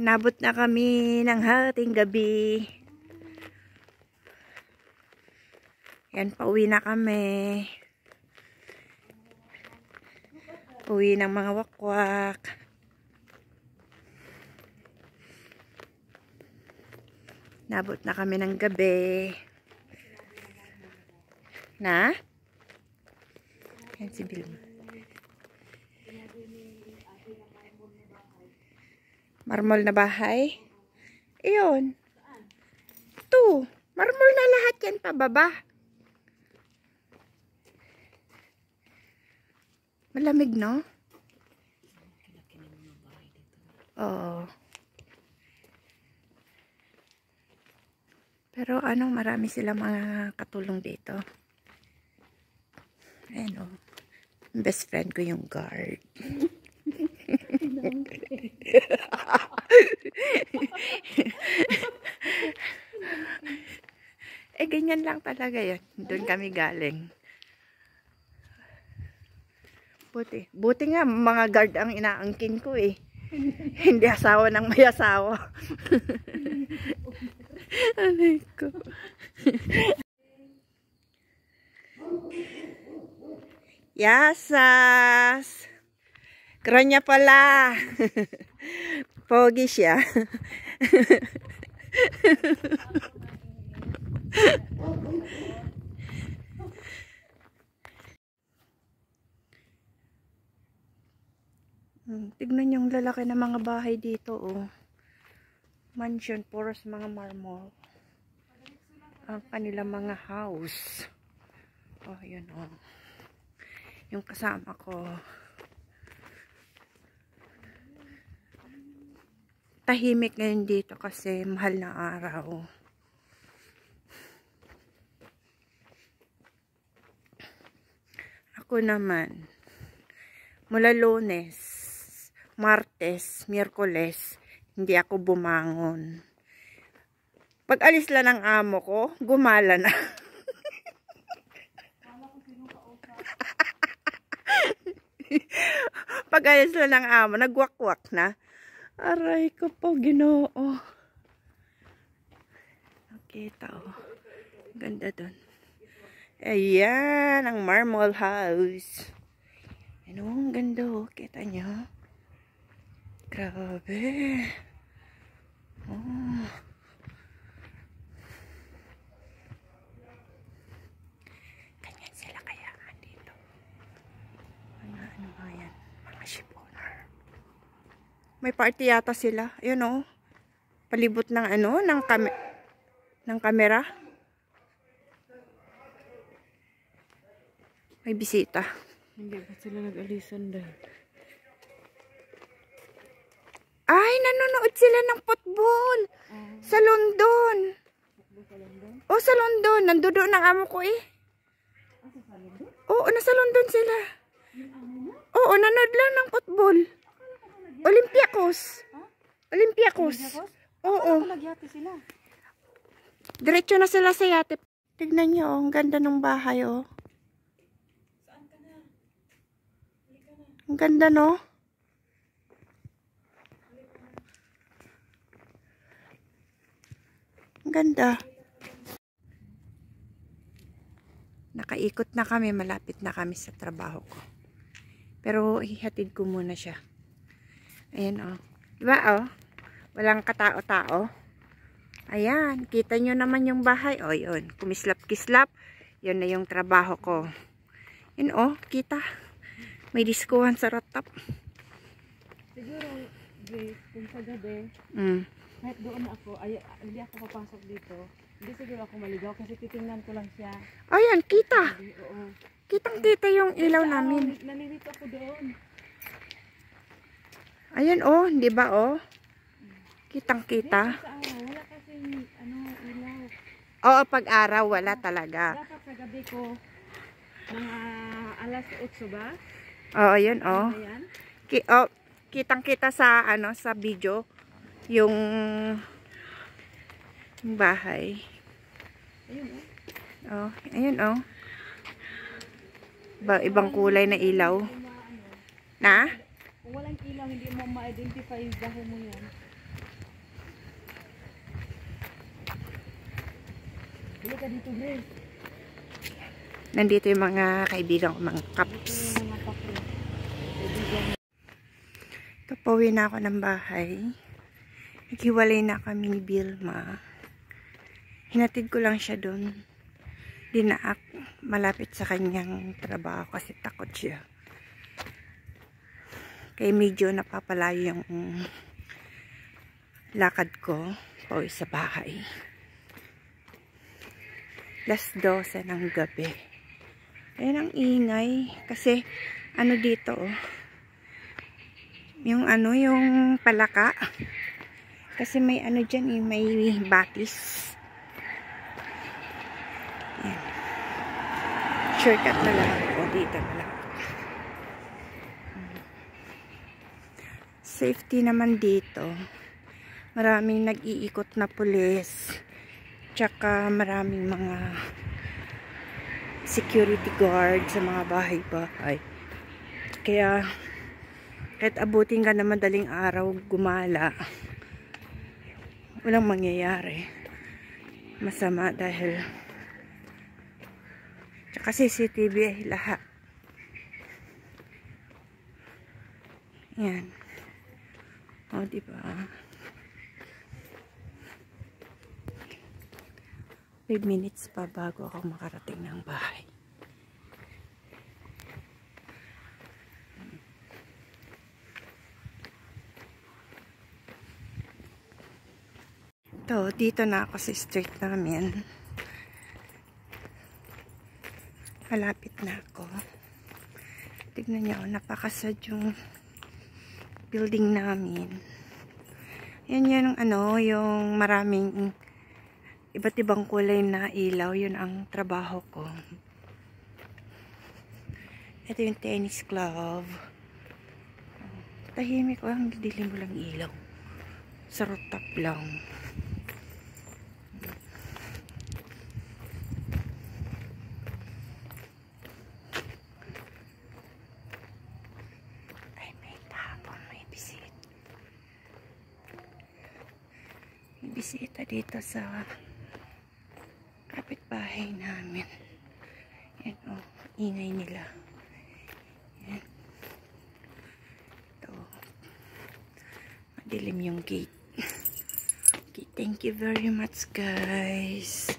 Nabot na kami ng hating gabi. Yan, pauwi na kami. Uwi ng mga wakwak. Nabot na kami ng gabi. Na? Yan si Vilma. Marmol na bahay? Iyon. Ito. Marmol na lahat yan pababa. Malamig, no? Oo. Pero anong marami silang mga katulong dito. Ayan, oh. Best friend ko yung guard. Ganyan lang talaga yun. Doon kami galing. Buti nga, mga guard ang inaangkin ko eh. Hindi asawa ng may asawa. Alay ko. Yasas! Kronya pala. Pogi siya. Tignan yung lalaki ng mga bahay dito, oh. Mansion, puros mga marmol. Ang kanilang mga house. Oh, yun, oh. Yung kasama ko. Tahimik ngayon dito kasi mahal na araw. Ako naman, mula Lunes, Martes, Miyerkules, hindi ako bumangon. Pag alis lang ng amo ko, gumala na. Pag alis lang ng amo, nagwakwak na. Aray ko po, Ginoo. Okay, tao. Ganda dun. Ayan, ang marble house. Ano, ang ganda, oh. Kita nyo? Grabe. Oh. Ganyan sila kaya dito. Ano nga yan? Mga shipowner. May party yata sila. Ayun, oh. Palibot ng ano, ng kamera. May bisita. Hindi ba sila nag-alisan dahil? Ay, nanonood sila ng football. Sa London. Sa London? Oh, sa London. Nandoon ng amo ko eh. Sa London? Oo, nasa London sila. Oo, nanood lang ng football. Olympiacos. Olympiacos. Oo. Nagyate sila. Diretso na sila sa yate. Tignan nyo, oh, ang ganda ng bahay, oh. Ang ganda, no? Ang ganda. Nakaikot na kami. Malapit na kami sa trabaho ko. Pero ihatid ko muna siya. Ayan, oh. Diba, oh? Walang katao-tao. Ayan. Kita nyo naman yung bahay. Oh, yun. Kumislap-kislap. Yun na yung trabaho ko. Yun, oh. Kita. May diskuhan sa rooftop. Siguro, Grace, kung sa gabi, kahit doon na ako, hindi ako papasok dito, hindi siguro ako maligaw kasi titingnan ko lang siya. Ayan, kita. Oo. Kitang-kita yung ilaw namin. Nalilito ako doon. Ayan, oh. Di ba, oh? Kitang-kita. Sa araw, wala kasing ilaw. Oo, pag araw, wala talaga. Dapat sa gabi ko, mga alas 8 ba? Oo, yun, oh. Ayan. Kitang-kita sa, sa video, yung bahay. Ayun, Oh, ayun, oh. Ibang kulay na ilaw. Na? Kung walang ilaw, hindi mo ma-identify yung bahay mo yan. Hindi ka dito, Grace. Nandito yung mga kaibigan ko, mga kaps. Yung mga kapre. Kaibigan. Ito, pauwi na ako ng bahay. Naghiwalay na kami ni Vilma. Hinatid ko lang siya doon. Dinaak malapit sa kanyang trabaho kasi takot siya. Kaya medyo napapalayo yung lakad ko pauwi sa bahay. 12:00 ng gabi. Ayan ang ingay. Kasi ano dito oh. Yung ano, yung palaka. Kasi may ano dyan eh, may batis. Ayan. Shortcut na lang ako. Dito na lang. Safety naman dito. Maraming nag-iikot na pulis. Tsaka maraming mga security guard sa mga bahay-bahay. Kaya kahit abutin ka na madaling araw gumala, walang mangyayari masama dahil tsaka CCTV ay lahat. Yan. O, diba? 5 minutes pa bago ako makarating ng bahay. Ito, dito na ako sa street namin. Malapit na ako. Tignan nyo, napakasad yung building namin. Yan yung ano, yung maraming iba't ibang kulay na ilaw. Yun ang trabaho ko. Ito yung tennis club. Tahimik ko, ang dilim mo lang ilaw. Sa rooftop lang. Ay, may tapon, may bisita. May bisita dito sa kapitbahay namin. Yan o, ingay nila. Yan. Ito. Madilim yung gate. Okay, thank you very much guys.